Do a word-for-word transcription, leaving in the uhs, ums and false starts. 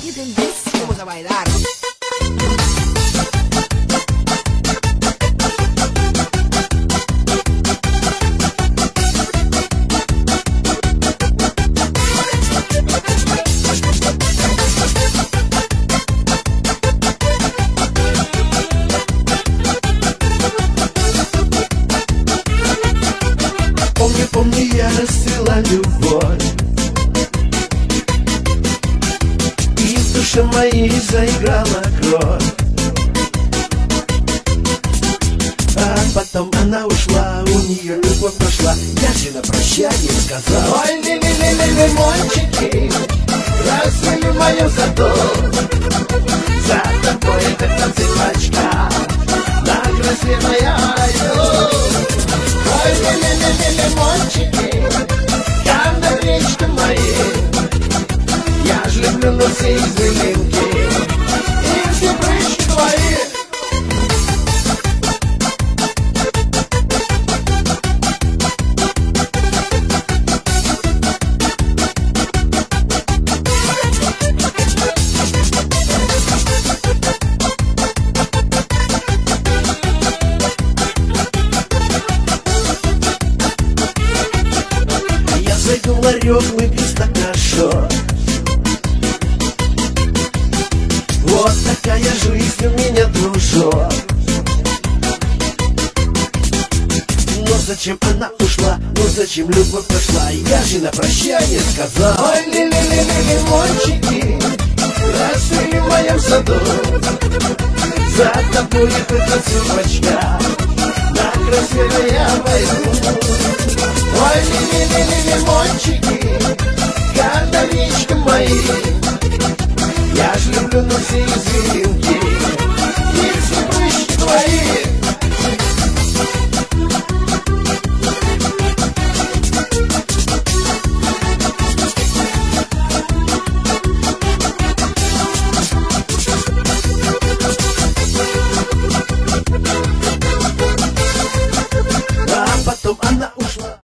¡Qué delicia! Vamos a bailar. Помни, помни, я расцвела любовь, и в душе моей заиграла кровь. А потом она ушла, у нее любовь прошла. Я же на прощание сказал: ой, ли-ли-ли-ли-лимончики, расцвели в моем саду. За тобой эта цепочка, на красивая я иду. Ой, ли-ли-ли-ли-лимончики, там на речке моей, я ж люблю на все извилинки и все прыжки твои. Зайду в ларек, выпью стакан шот. Вот такая жизнь у меня, дружок. Но зачем она ушла? Ну зачем любовь пошла? Я же на прощание сказал: ой, ли-ли-ли-ли-лимончики, расцвели в моем саду. За тобой эта цепочка, на красивой я пойду. Ой, ли-ли-ли-ли-лимончики, гордовички мои, я ж люблю на все извилинки и все прыщи твои.